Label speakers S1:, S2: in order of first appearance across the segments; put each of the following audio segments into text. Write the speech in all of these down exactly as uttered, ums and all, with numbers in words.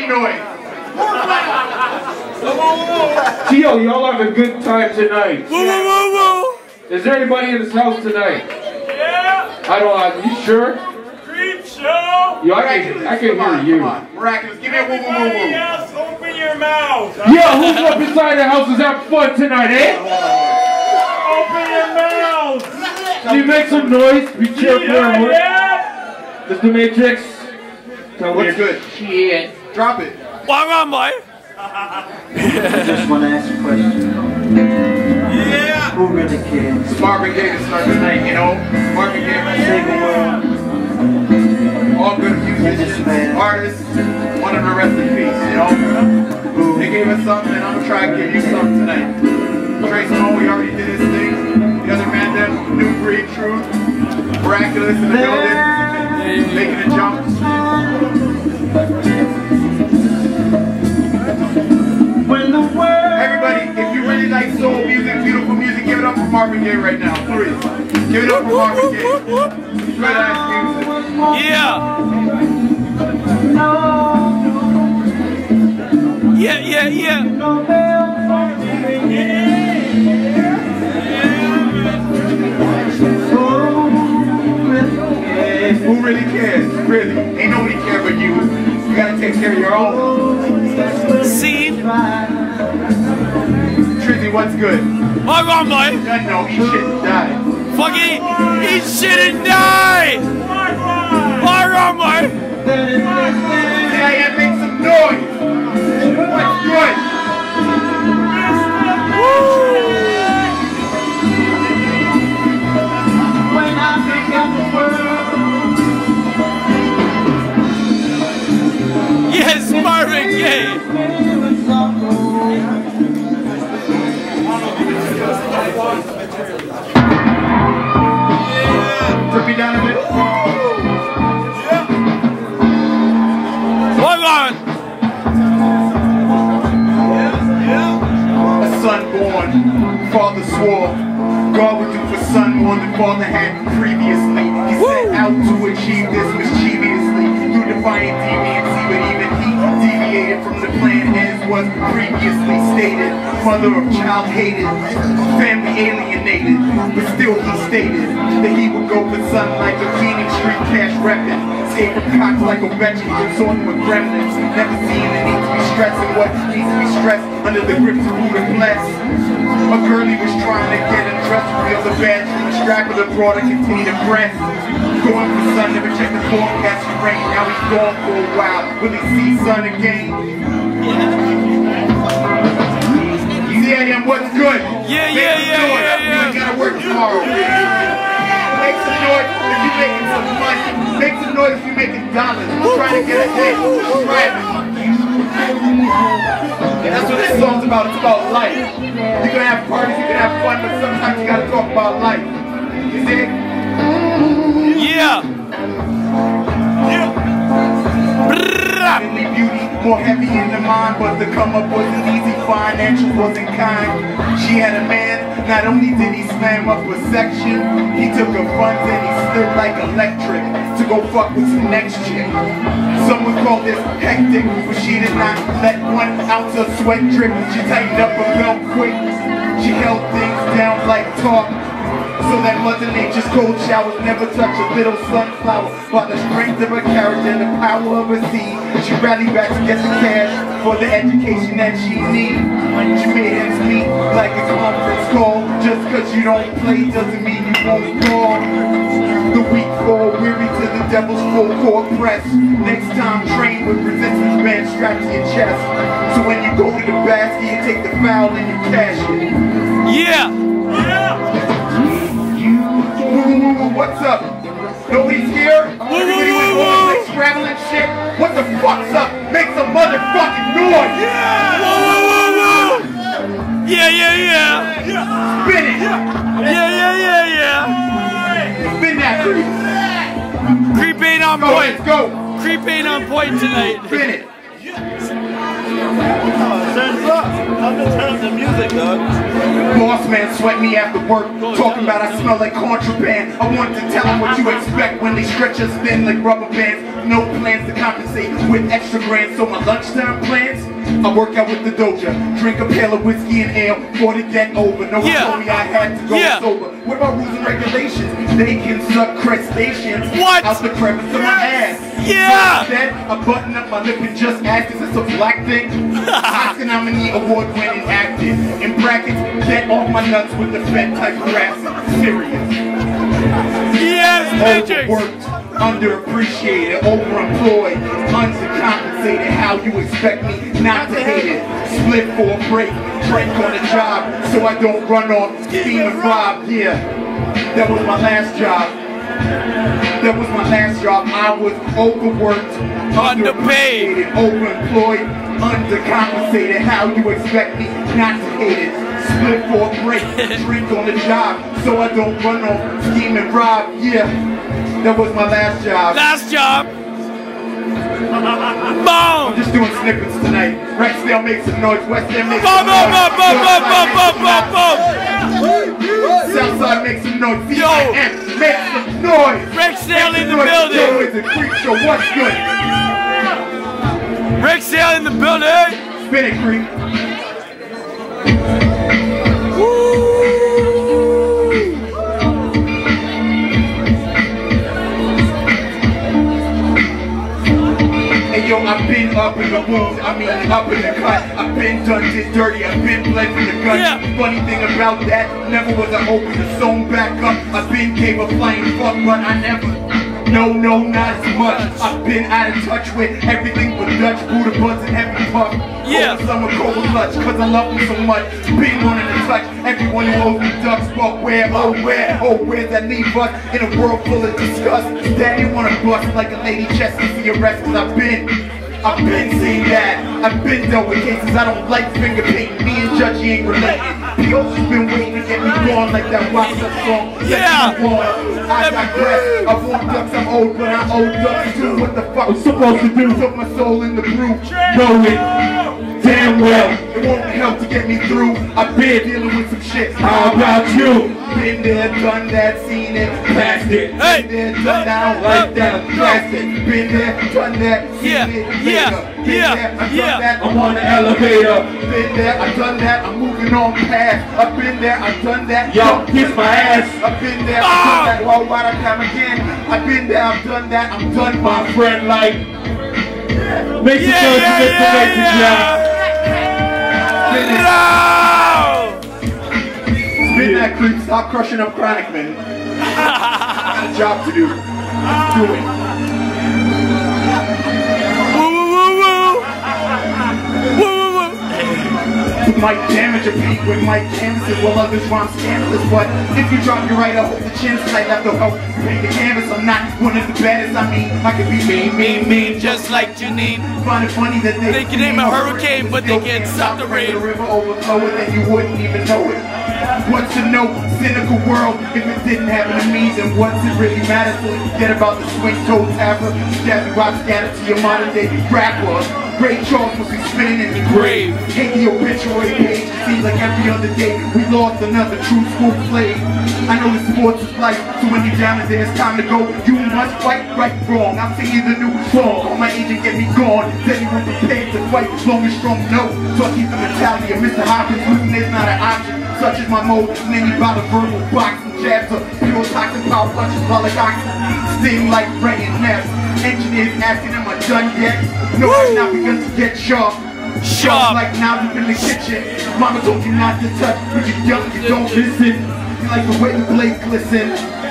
S1: white noise.
S2: Tio, y'all have a good time tonight.
S3: Woo, woo, woo, woo.
S2: Is there anybody in this house tonight?
S3: Yeah.
S2: I don't know. You sure?
S3: Creep show.
S2: Yo, I can, I can
S1: Come
S2: hear
S1: on,
S2: you.
S1: come on. Miraculous. Give me a woo woo woo
S3: Everybody
S1: woo.
S3: else, open your mouth.
S2: Yo, who's up inside the house is having fun tonight, eh?
S3: Open your mouth.
S2: Can you make some noise? Be cheerful
S3: Yeah,
S2: and work.
S3: yeah.
S2: Mister Matrix. Tell
S1: You're
S2: what's
S1: good.
S2: Shit.
S1: Drop it.
S3: Why on, boy?
S4: I just want to ask a question.
S3: Yeah.
S4: Who really cares?
S1: Marvin Gaye to start tonight, you know? Marvin Gaye,
S4: Save the world.
S1: all good musicians, artists, one of the rest in peace, you know? They gave us something, and I'm gonna try to give you something tonight. Trace Moe, he already did his thing. The other man then, New Breed Truth, Miraculous in the building, making a jump.
S4: When the world.
S1: Everybody, if you really like soul music, beautiful music, give it up for Marvin Gaye right now, please. Give it up for Marvin Gaye. Good ass music.
S3: Yeah. Yeah, yeah, yeah.
S1: Who really cares? Really? Ain't nobody care but you. You gotta take care of your own.
S3: Scene.
S1: Trizzy, what's good?
S3: Why on, boy?
S1: I know, eat shit and die.
S3: Fucking eat shit and die. Why on, boy?
S1: C I M, make some noise. What's good?
S4: When I think of the world.
S3: Yes, Marvin Gaye.
S1: Flip me down a bit.
S3: Hold on.
S1: A son born, father swore, God would do for son more than father had previously. He set out to achieve this mischievously through defiant deviancy, but even he deviated from the plan as was previously stated. Mother of child hated, family alienated, but still he stated that he would go for son like a Phoenix Street cash reppin'. Escape from cops like Ovechkin, consorting with gremlins. Never seeing the need to be stressing what needs to be stressed under the grips of rude and blessed. A girlie was trying to get undressed, reveal the bad dream, strap of the broad and continue to press. Going for sun, never check the forecast for rain. Now he's gone for a while. Will he see sun again? C I M, what's good?
S3: Yeah,
S1: Make
S3: yeah,
S1: some
S3: yeah,
S1: noise.
S3: yeah, yeah.
S1: You ain't gotta work tomorrow. Make some noise if you're making some money. Make some noise if you're making dollars. I'm trying to get ahead. Subscribe. And that's what this song's about. It's about life. You can have parties, you can have fun, but sometimes you gotta talk about life. You see?
S3: Yeah. Yeah.
S1: Heavenly beauty, more heavy in the mind, but the come up wasn't easy, financial wasn't kind. She had a man, not only did he slam up a section, he took her funds and he stood like electric to go fuck with some next chick. Some would call this hectic, but she did not let one ounce of sweat drip. She tightened up her belt quick, she held things down like talk, so that Mother Nature's cold showers never touch a little sunflower. By the strength of her character and the power of her seed, she rallied back to get the cash for the education that she needs. She made ends meet like a conference call. Just cause you don't play doesn't mean you won't call. The weak fall weary to the devil's full court press. Next time train with resistance band strapped to your chest. So when you go to the basket, you take the foul and you cash it.
S3: Yeah. Yeah.
S1: What's up? Nobody's here? Everybody went home like scrambling shit? What the fuck's up? Make some motherfucking noise!
S3: Yeah! Whoa, whoa, whoa, whoa. Yeah, yeah, yeah!
S1: Spin it!
S3: Yeah, yeah, yeah, yeah!
S1: Spin that creep!
S3: Creep ain't on
S1: Go,
S3: point!
S1: let's go!
S3: Creep ain't on point tonight!
S1: Spin it!
S5: Turn up. I'm just turning the music, dog.
S1: Boss man sweat me after work, talking about I smell like contraband. I wanted to tell him what you expect when they stretch us thin like rubber bands. no plans to compensate with extra grants. So my lunchtime plans, I work out with the doja, drink a pail of whiskey and ale, for the debt over. No one
S3: Yeah.
S1: told me I had to go
S3: Yeah.
S1: sober. What about rules and regulations? They can suck crustaceans
S3: What?
S1: out the crevice of my ass.
S3: Yeah.
S1: So instead, I button up my lip and just ask, is this a black thing? Oscar nominee, award-winning actor. In brackets, get off my nuts with the Fed type harassment. Serious.
S3: Yes, Matrix.
S1: Overworked, underappreciated, overemployed, undercompensated. How you expect me not to hate it? Split for a break, break on the job, so I don't run off, steam and rob. Yeah, that was my last job. That was my last job. I was overworked,
S3: Underpaid.
S1: underappreciated, overemployed, undercompensated. How you expect me not to hate it? Split for a break, drink on the job, so I don't run off, scheme and rob. Yeah, that was my last job.
S3: Last job.
S1: I'm
S3: Boom.
S1: just doing snippets tonight. Rexdale makes some noise, Westdale makes
S3: Boom,
S1: some
S3: boom,
S1: noise.
S3: boom, boom, boom, boom, boom, boom.
S1: Southside makes some noise.
S3: Yo.
S1: C I M make some noise.
S3: Rexdale
S1: Make
S3: in
S1: some
S3: the
S1: noise.
S3: building.
S1: Yo, it's a creep show. What's good?
S3: Rick Sale in the building.
S1: Spin it, creep. Hey yo, I've been up in the wound, I mean up in the cut. I've been done this dirty, I've been bled from the gun.
S3: Yeah.
S1: Funny thing about that, never was I open the sewn back up. I've been gave a flying fuck, but I never. No, no, not as much. I've been out of touch with everything but Dutch, Buddha buds and heavy puff.
S3: Yeah.
S1: Over summer cold clutch, cause I love them so much. Been wanting to touch everyone who owes me ducks, but where, oh where, oh where's that leave us? In a world full of disgust. Daddy wanna bust like a lady chest to see arrest, cause I've been I've been seeing that. I've been dealt with cases I don't like finger painting. Me and Judgy ain't related. P O's been waiting to get me gone like that Watch That song. Let
S3: Yeah.
S1: me go on. I digress. I want ducks, I'm old, but I owe ducks too. What the fuck
S2: I'm supposed to do?
S1: Took my soul in the brew.
S2: Know it damn well.
S1: It won't help to get me through. I've been dealing with some shit.
S2: How about you?
S1: Been there, done that, seen it, passed it.
S3: Hey.
S1: Been there, done that, I don't like that, passed it. Been there, done that, seen
S3: Yeah,
S1: it,
S3: yeah,
S1: later. Been
S3: yeah,
S1: there, I've done
S3: yeah.
S1: that,
S2: I'm on the elevator.
S1: Been there, I've done that, I'm moving on past. I've been there, I've done that.
S2: Yo, kiss my ass.
S1: I've been there, I've
S3: Ah.
S1: done that. Whoa, why I come again? I've been there, I've done that, I'm done, my
S2: My friend, like, make some
S3: Yeah,
S2: noise
S3: yeah,
S2: for this
S3: yeah,
S2: tonight,
S3: yeah. No.
S1: Spin that creep, stop crushing up Chronic, man. Got a job to do. Let's do it.
S3: Woo, woo, woo, woo. Woo, woo, woo.
S1: Might damage a beat with Mike canvases while others rhyme scandalous. But if you drop your right, I hope the chin's tight. Left to help you paint the canvas. I'm not one of the baddest. I mean, I could be mean, mean, mean.
S3: Just like Janine.
S1: Find it funny that they,
S3: They can name a hurricane, but they can't stop the rain.
S1: The river overflowing, then you wouldn't even know it. What's to know? Cynical world. If it didn't happen to me, then what's it really matter? So forget about the swing toe tapper. Jazzy rock scattered to your modern day rapper. Ray Charles will be spinning in the grave. Hate the obituary page. It seems like every other day we lost another true school slave. I know the sports is life, so when you're down and there's time to go, you must fight right wrong. I'm singing the new song. Call my agent, get me gone. Said you were prepared to fight, long and strong, no. So I keep the mentality of Mister Hopkins. Losing is not an option. Such as my mode, many by the verbal boxing jabs of pure toxic power punches, while like oxygen, sting like rain and naps. Engineers asking, am I done yet? No, I've not begun to get sharp.
S3: Sharp.
S1: Like now deep in the kitchen. Mama told you not to touch, but you're young, you don't listen. You like the way the blade glisten.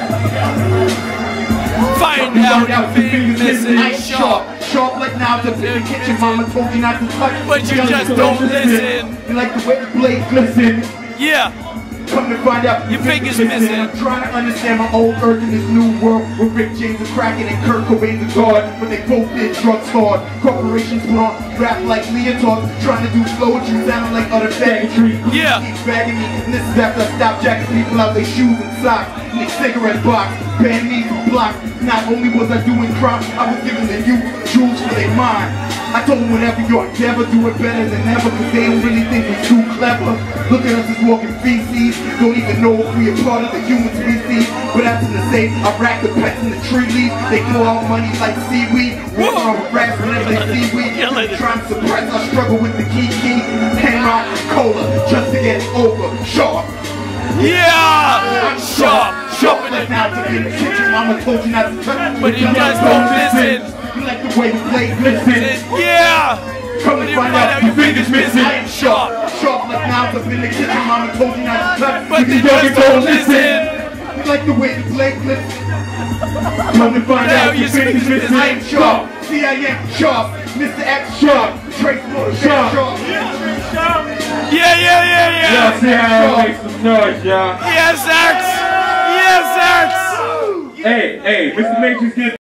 S3: Find
S1: You
S3: out
S1: learn out
S3: if
S1: the
S3: it
S1: fingers
S3: missing
S1: missing.
S3: sharp.
S1: Sharp like now deep in the kitchen. Mama told you not to touch,
S3: But you
S1: young,
S3: just don't listen.
S1: You like the way the blade glisten.
S3: Yeah.
S1: Come to find out
S3: Your fingers missing.
S1: I'm trying to understand my old earth in this new world where Rick James is cracking and Kurt Cobain's a guard, but they both did drugs hard. Corporations put on rap like leotards, trying to do poetry sounding like utter faggotry.
S3: Yeah.
S1: Keep bagging me, and this is after I stop jacking people out their shoes and socks in their cigarette box, band knees and blocks. Not only was I doing crime, I was giving the youth jewels for their mind. I told them whatever you endeavor, do it better than ever, cause they don't really think we're too clever. Look at us as walking feces, don't even know if we a part of the human species. But after the same, I rack the pets in the tree leaves, they throw out money like seaweed. Walk around with rats whenever they see weed. Trying to suppress, I struggle with the key key. Hang rock and cola, just to get over. Sharp.
S3: Yeah! Sharp!
S1: Sharp like now to be in the kitchen, mama told you not to touch.
S3: But you guys don't listen.
S1: You like the way we play, listen.
S3: Yeah!
S1: Come and find out your fingers missing. I am
S3: sharp.
S1: Sharp like now to be in the kitchen, mama told you not to touch.
S3: But you guys don't listen.
S1: You like the way we play, listen. Come and find out your fingers missing. I am sharp. C I M sharp. Mister X sharp. Trace Moore sharp.
S3: Yeah, yeah, yeah, yeah.
S2: Y'all see how I make some noise, y'all.
S3: Yes, X. Yes, X.
S2: Hey, hey, Mister Matrix, get